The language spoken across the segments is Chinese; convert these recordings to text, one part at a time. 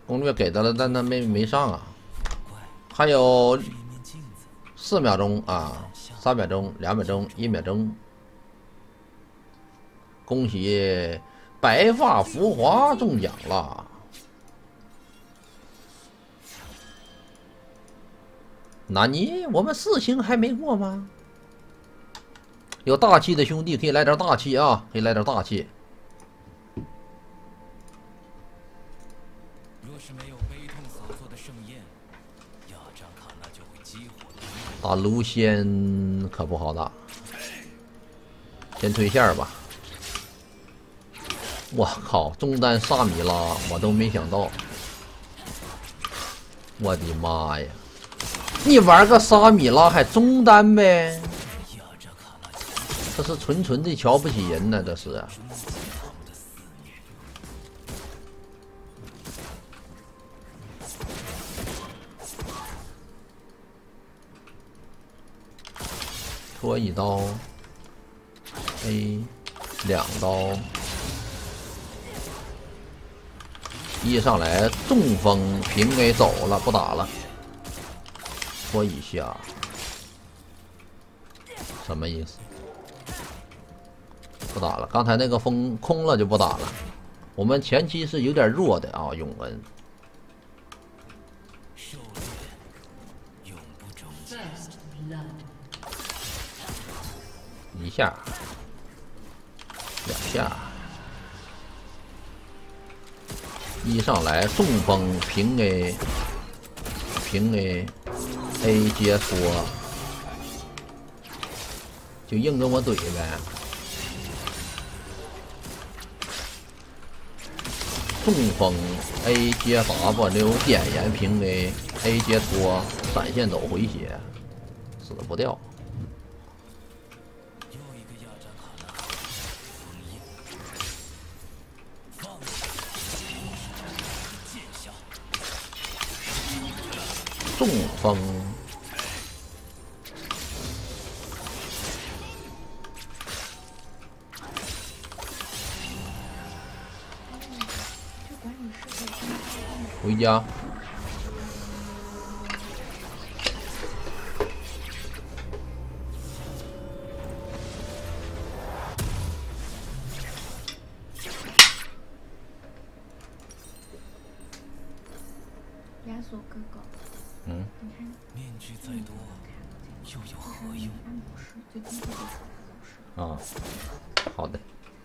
攻略给他了，但他没上啊。还有4秒钟啊，3秒钟、2秒钟、1秒钟。恭喜白发浮华中奖了！纳尼？我们4星还没过吗？有大气的兄弟可以来点大气啊！可以来点大气。 若是没有悲痛所做的盛宴，亚扎卡那就会激活。 打卢仙可不好打，先推线吧。我靠，中单萨米拉，我都没想到。我的妈呀！你玩个萨米拉还中单呗？这是纯纯的瞧不起人呢，这是啊。戳1刀 ，A 2刀。一上来中风，平 A 走了，不打了。戳一下，什么意思？不打了。刚才那个风空了就不打了。我们前期是有点弱的啊，永恩。1下，2下。一上来中风平 A， 平 A 接缩，就硬跟我怼呗。中风 A 接 W 点燃平 A 接脱闪现走回血，死不掉。中风，回家。 亚索哥哥。 嗯， 面具再多，又有何用？ 啊，好的。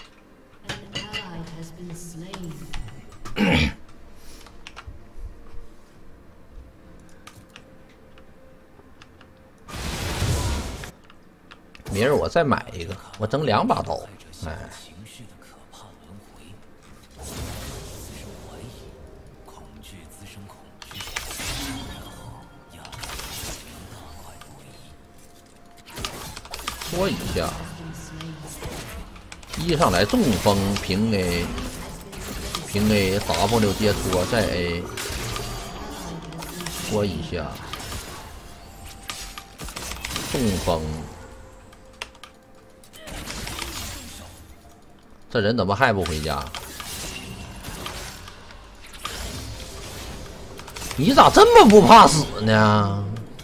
明儿我再买一个，我整2把刀。哎。戳一下，一上来中风平 A， 平 A W 接戳再 A， 戳一下，中风，这人怎么还不回家？你咋这么不怕死呢？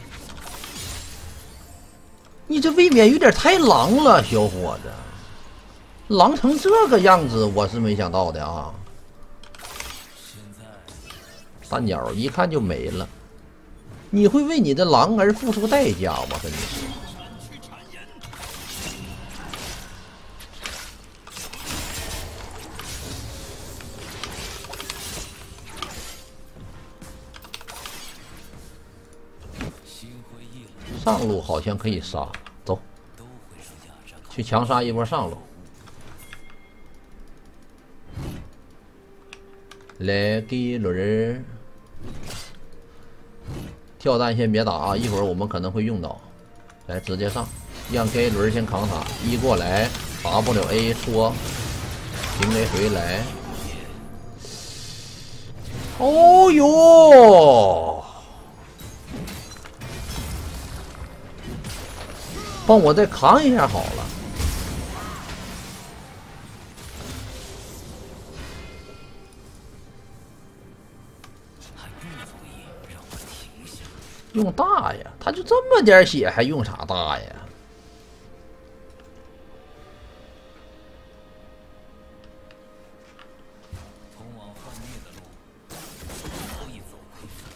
你这未免有点太狼了，小伙子，狼成这个样子，我是没想到的啊！3鸟一看就没了，你会为你的狼而付出代价，我跟你说。上路好像可以杀，走，去强杀一波上路。来给一轮跳弹先别打啊，一会儿我们可能会用到。来，直接上，让 K 轮先扛塔，一过来 WA 戳，平 A 回来。哦哟！帮我再扛一下好了。 用大呀，他就这么点血，还用啥大呀？ 通往幻灭的路，早已走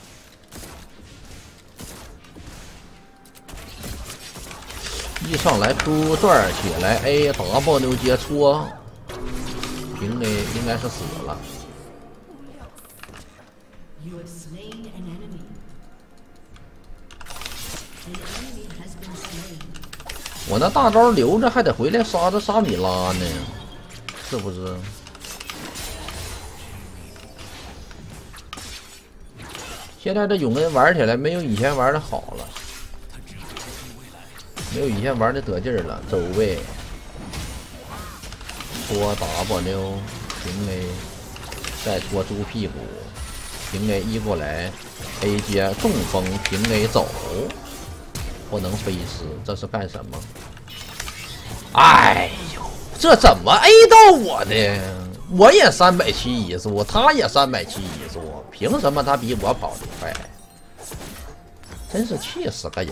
一上来 Q 转起来 A W 接戳，平 A 应该是死了。我那大招留着，还得回来杀这沙米拉呢，是不是？现在这永恩玩起来没有以前玩的好了，没有以前玩的得劲儿了。走位，戳 W 平 A， 再戳猪屁股，平 A 一过来 ，A 接中风，平 A 走。不能飞失，这是干什么？哎呦，这怎么 A 到我的？我也371速，他也371速，凭什么他比我跑得快？真是气死个人！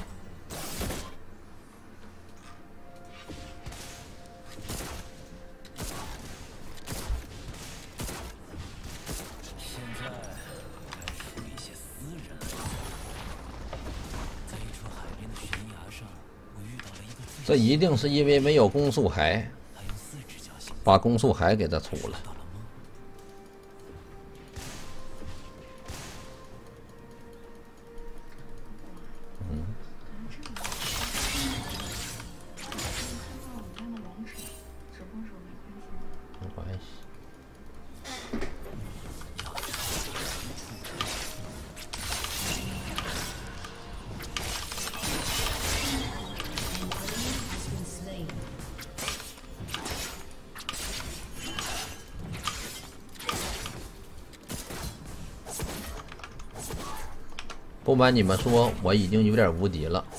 这一定是因为没有攻速骸，把攻速骸给他出了。没关系。不瞒你们说，我已经有点无敌了。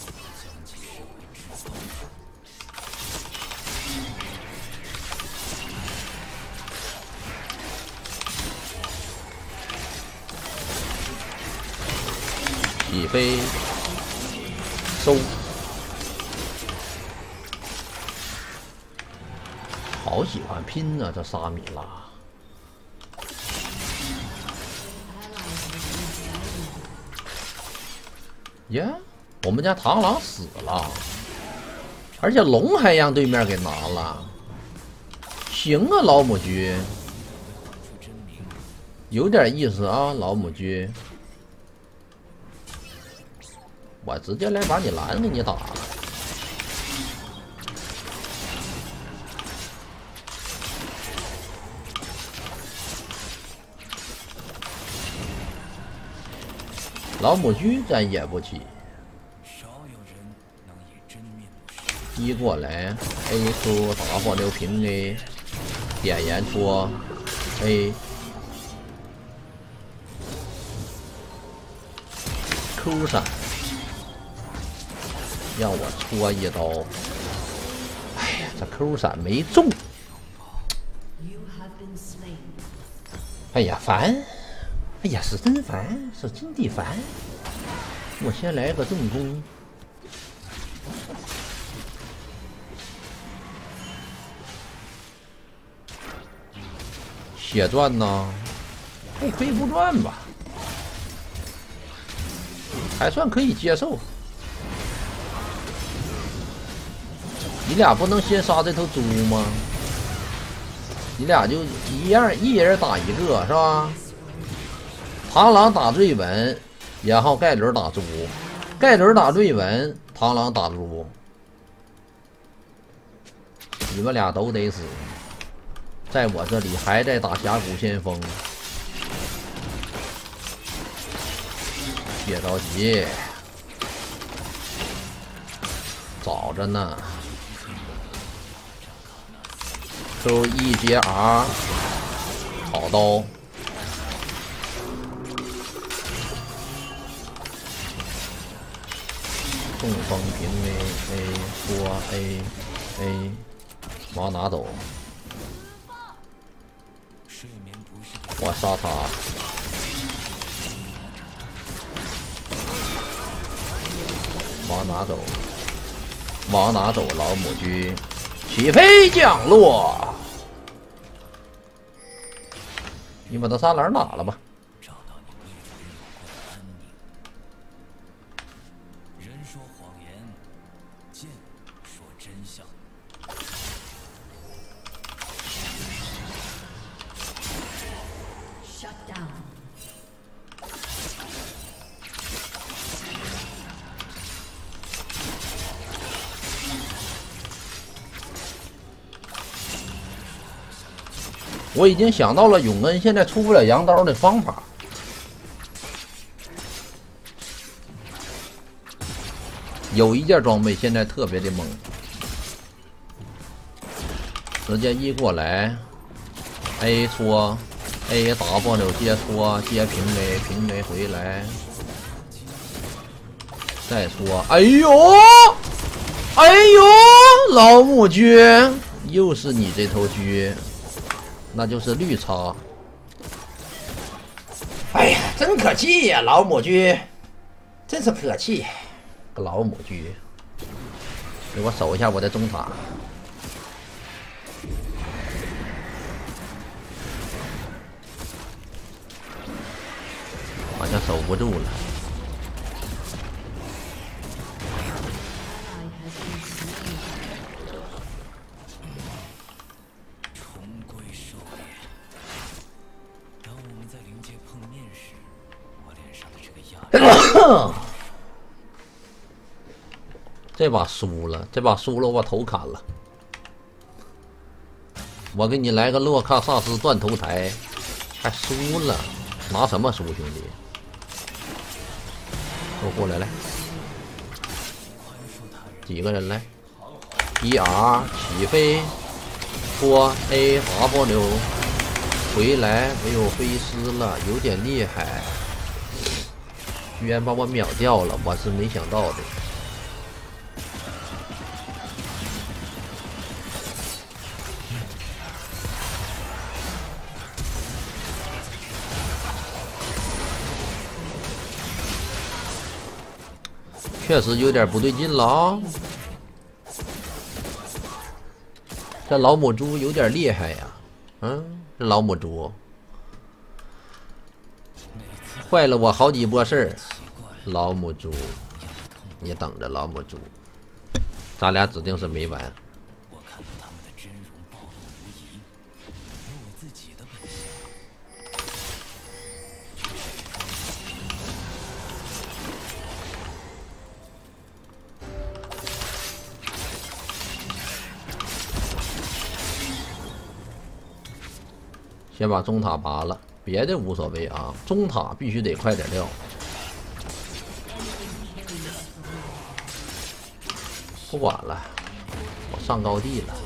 起飞，收，好喜欢拼啊！这沙米拉。呀，我们家螳螂死了，而且龙还让对面给拿了。行啊，老母鸡，有点意思啊，老母鸡。我直接来把你蓝给你打了。老母鸡咱也不起，一过来 A Q 打火流平 A， 点燃戳 A Q 闪，让我戳一刀。哎呀，这 Q 闪没中。哎呀，烦！哎呀，是真烦，是真的烦。我先来个重攻。血赚呢？不亏不赚吧，还算可以接受。你俩不能先杀这头猪吗？你俩就一样，一人打一个是吧？螳螂打最稳，然后盖伦打猪，盖伦打最稳，螳螂打猪。你们俩都得死，在我这里还在打峡谷先锋，别着急，早着呢。Q1接 R， 好刀。中风平 A 说 A 毛拿走，我杀他。 往哪走？往哪走？老母鸡起飞降落，你把他栅栏打了吧。 找到你未曾有过的安宁。人说谎言，剑说真相。 Shut down. 我已经想到了永恩现在出不了羊刀的方法。有一件装备现在特别的猛，直接一过来 ，A 戳 ，A W 接戳接平 A 平 A 回来，再戳，哎呦，哎呦，老母鸡，又是你这头鸡。那就是绿超。哎呀，真可气呀，老母鸡，真是可气，个老母鸡。给我守一下我的中塔。好像守不住了。这把输了，这把输了，我头砍了。我给你来个洛卡萨斯断头台，还输了，拿什么输，兄弟？都过来来，几个人来？1R 起飞，拖 AW 回来，哎呦，飞失了，有点厉害。居然把我秒掉了，我是没想到的。确实有点不对劲了啊！这老母猪有点厉害呀，这老母猪坏了我好几波事儿。老母猪，你等着，老母猪，咱俩指定是没完。 我看到他们的真容暴露无遗，有我自己的本性。 先把中塔拔了，别的无所谓啊，中塔必须得快点撂。不管了，我上高地了。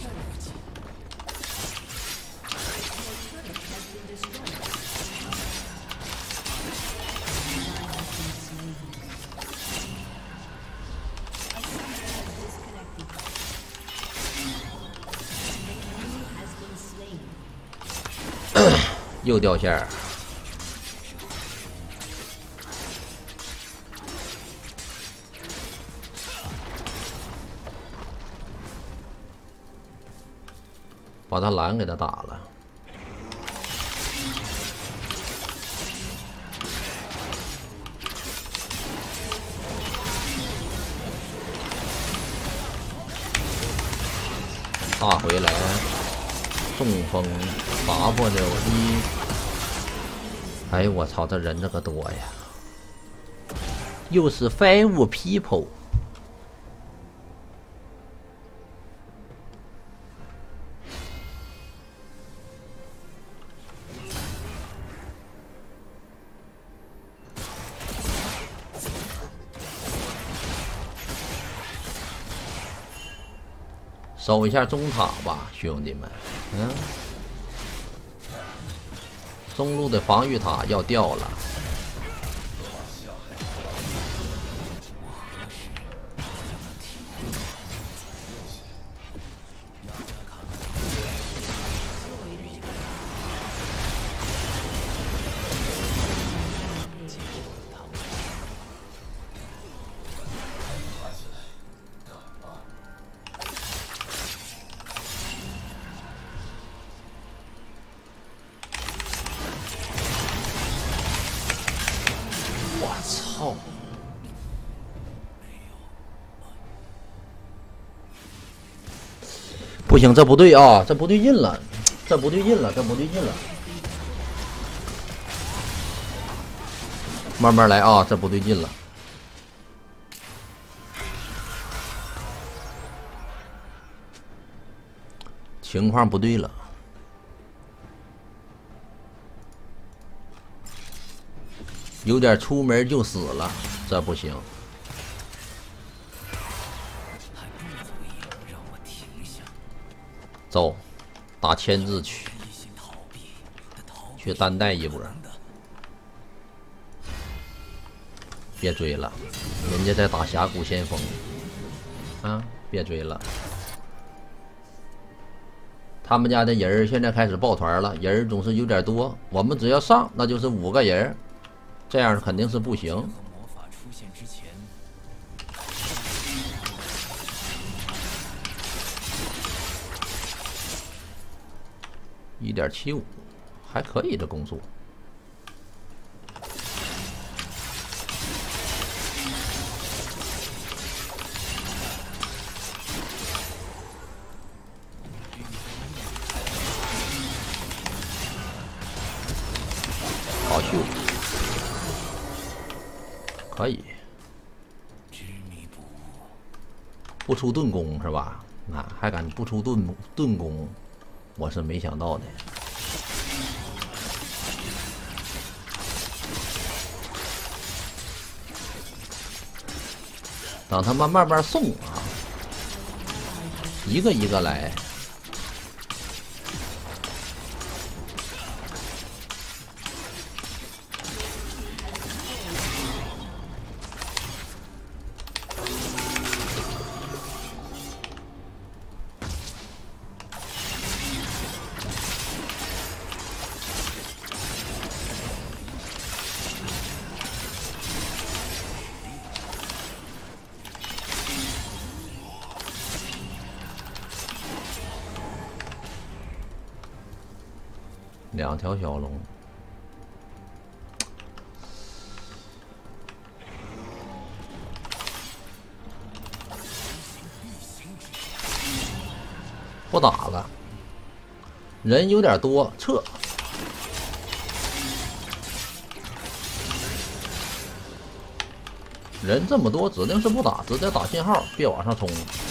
又掉线儿。把他蓝给他打了，打回来，中风 W1，哎呦我操，这人这个多呀，又是 5 people。守一下中塔吧，兄弟们。中路的防御塔要掉了。 操！不行，这不对啊，这不对劲了，这不对劲了，这不对劲了。慢慢来啊，这不对劲了。情况不对了。有点出门就死了，这不行。走，打千字去，去单带一波。别追了，人家在打峡谷先锋。啊，别追了。他们家的人儿现在开始抱团了，人儿总是有点多。我们只要上，那就是5个人。这样肯定是不行。 魔法出现之前 1.75，还可以的攻速。好秀。可以，不出盾弓是吧？啊，还敢不出盾弓，我是没想到的。等他们慢慢送啊，一个一个来。2条小龙，不打了，人有点多，撤。人这么多，指定是不打，直接打信号，别往上冲。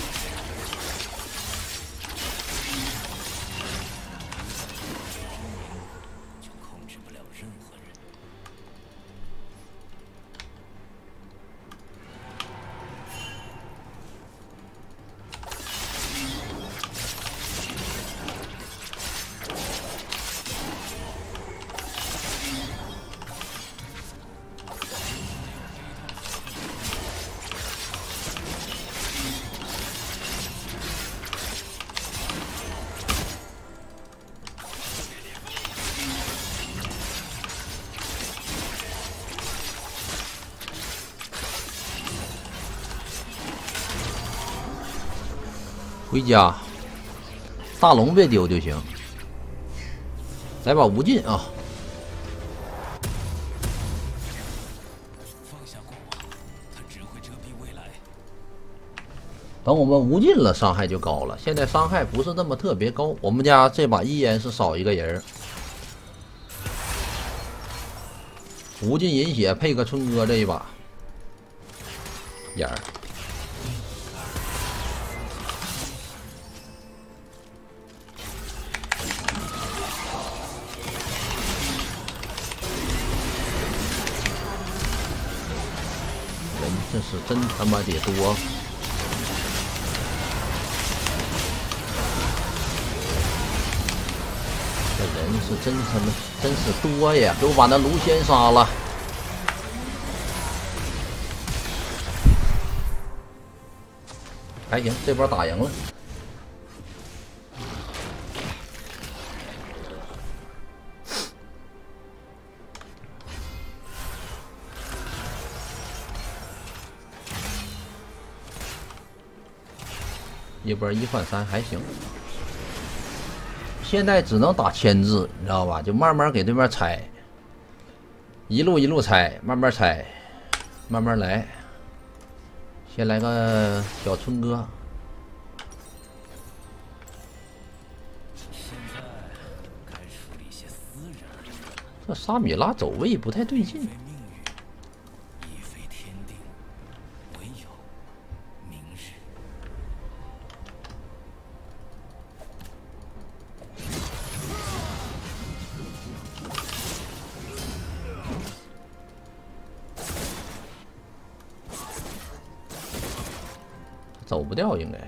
回家，大龙别丢就行。来把无尽啊！等我们无尽了，伤害就高了。现在伤害不是那么特别高。我们家这把依然是少一个人。无尽饮血配个春哥这一把，眼儿。这是真他妈得多！这人是真是多呀！给我把那卢仙杀了！还行，这波打赢了。一波1换3还行，现在只能打千字，你知道吧？就慢慢给对面拆，一路拆，慢慢拆， 慢慢来。先来个小春哥。 现在该处理些私人恩怨。 这沙米拉走位不太对劲。 非命运，亦非天定，唯有明日。 走不掉，应该。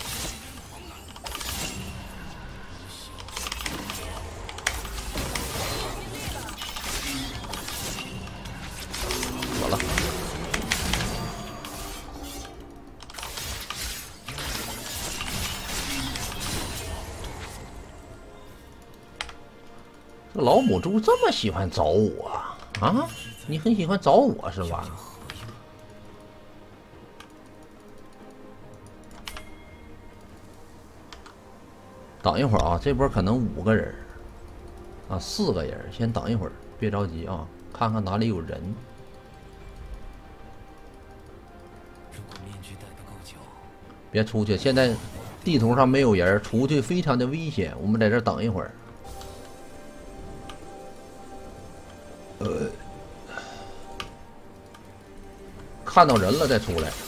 死了。这老母猪这么喜欢找我啊？你很喜欢找我是吧？等一会儿啊，这波可能5个人啊，4个人，先等一会儿，别着急啊，看看哪里有人。 如果面具戴得够久， 别出去，现在地图上没有人，出去非常的危险。我们在这儿等一会儿。看到人了再出来。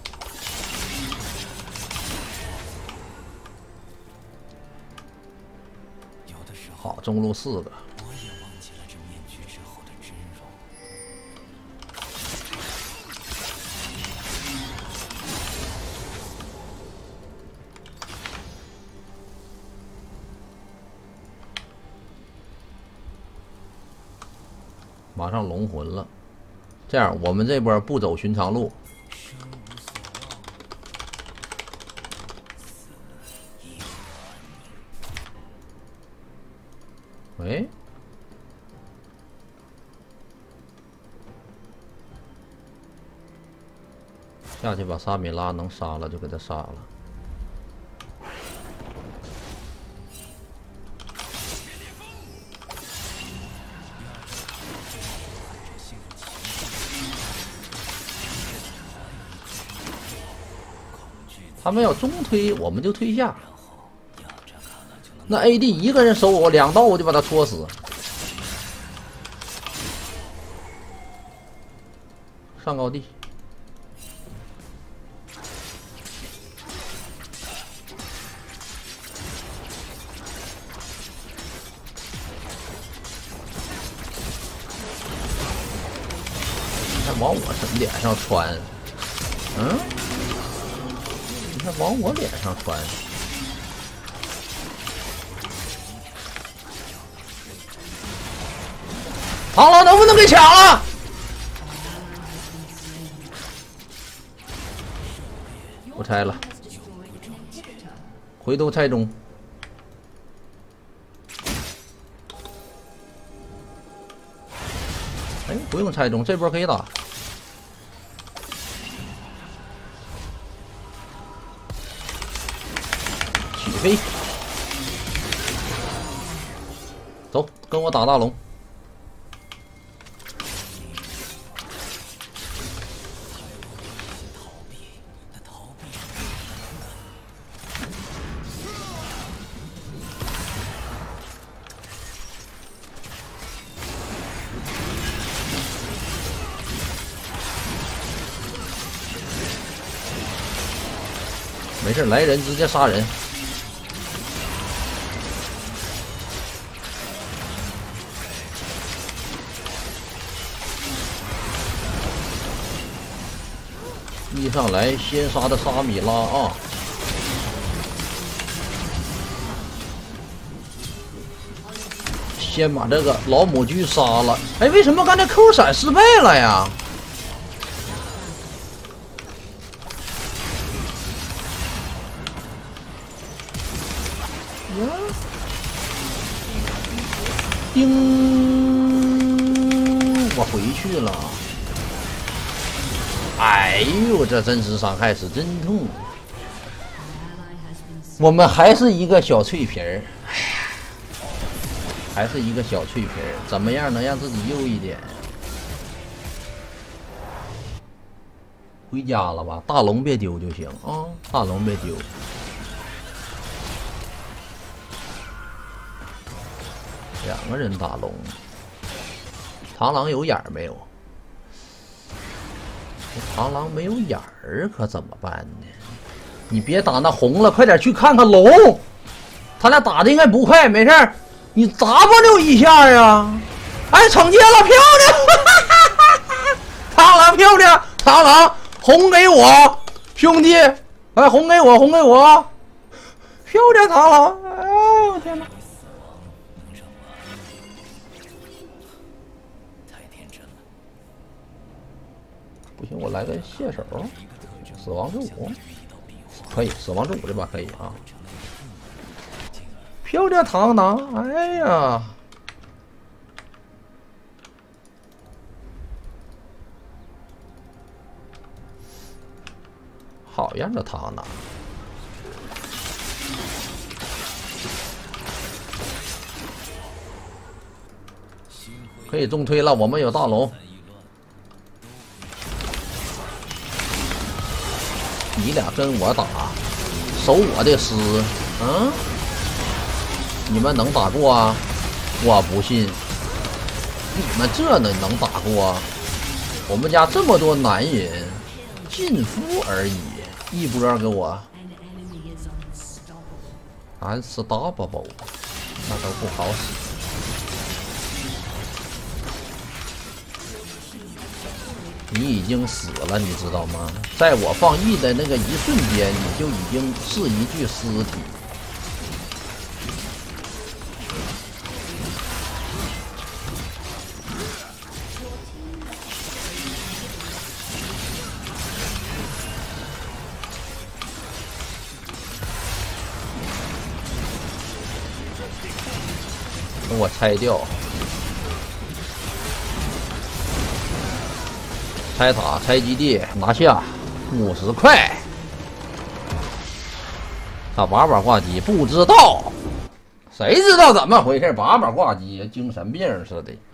有的时候好，中路4个。 我也忘记了这面具之后的真容。 马上龙魂了。这样，我们这波不走寻常路。 生无所望，死亦无安宁。 喂，下去把沙米拉能杀了就给他杀了。他们要中推，我们就推下。那 AD 一个人守我2刀，我就把他戳死。上高地。你看往我脸上穿，你看往我脸上穿。螳螂能不能给抢了？我拆了，回头拆中。哎，不用拆中，这波可以打。起飞，走，跟我打大龙。没事，来人直接杀人。一上来先杀的沙米拉啊！先把这个老母鸡杀了。哎，为什么刚才 Q 闪失败了呀？叮！我回去了。哎呦，这真实伤害是真痛。我们还是一个小脆皮儿，哎呀，还是一个小脆皮儿，怎么样能让自己优一点？ 回家了吧？大龙别丢就行啊，大龙别丢。2个人打龙，螳螂有眼儿没有？螳螂没有眼儿可怎么办呢？你别打那红了，快点去看看龙。他俩打的应该不快，没事儿，你 W 一下呀！哎，惩戒了，漂亮！螳螂漂亮，螳螂红给我，兄弟，哎，红给我，红给我，漂亮螳螂！哎呦天哪！不行，我来个蟹手，死亡之舞，可以，死亡之舞这把可以啊！漂亮螳螂，哎呀！好样的，螳螂！可以中推了，我们有大龙。你俩跟我打，守我的师，嗯？你们能打过啊？我不信，你们这能打过？我们家这么多男人，尽夫而已，一波给我，unstoppable， 那都不好使。你已经死了，你知道吗？在我放 E 的那个一瞬间，你就已经是一具尸体。等我拆掉。拆塔，拆基地，拿下50块。他把挂机不知道，谁知道怎么回事？把挂机，精神病似的。